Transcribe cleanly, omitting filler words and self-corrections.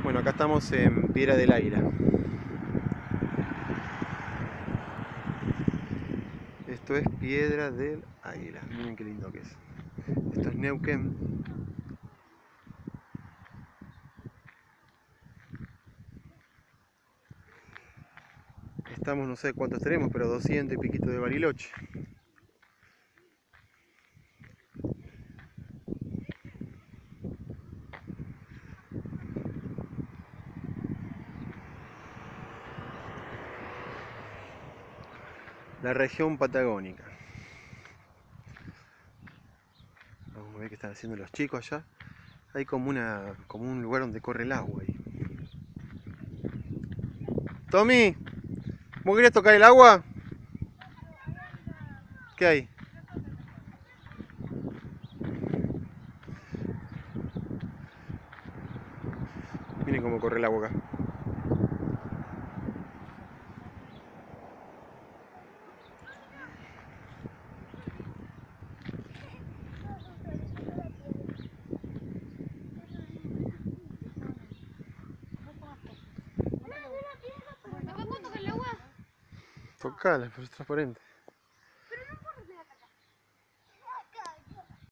Bueno, acá estamos en Piedra del Águila. Esto es Piedra del Águila. Miren qué lindo que es. Esto es Neuquén. Estamos, no sé cuántos tenemos, pero 200 y piquito de Bariloche. La región patagónica. Vamos a ver qué están haciendo los chicos allá. Hay como un lugar donde corre el agua ahí. Tommy, ¿vos querés tocar el agua? ¿Qué hay? Miren cómo corre el agua acá. ¿Papá puedo tocar el agua? Tocala, pero es transparente.